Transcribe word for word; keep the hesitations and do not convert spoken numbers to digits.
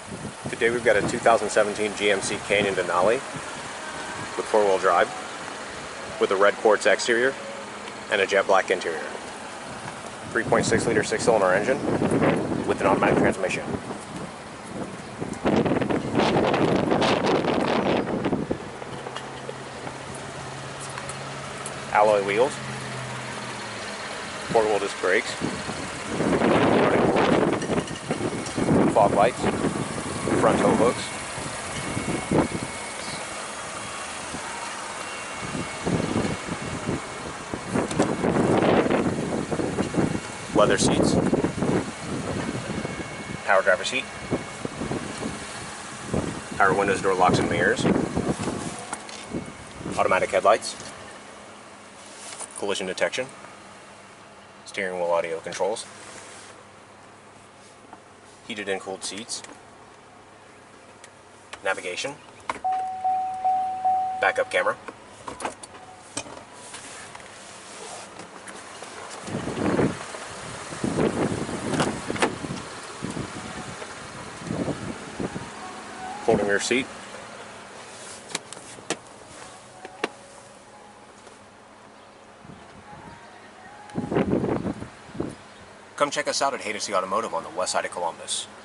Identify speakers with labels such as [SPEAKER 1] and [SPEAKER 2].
[SPEAKER 1] Today we've got a two thousand seventeen G M C Canyon Denali with four-wheel drive with a red quartz exterior and a jet black interior. three point six liter six-cylinder engine with an automatic transmission. Alloy wheels, four-wheel disc brakes, fog lights, front tow hooks, leather seats, power driver seat, power windows, door locks and mirrors, automatic headlights, collision detection, steering wheel audio controls, heated and cooled seats, navigation, backup camera, folding rear seat, come check us out at Haydocy Automotive on the west side of Columbus.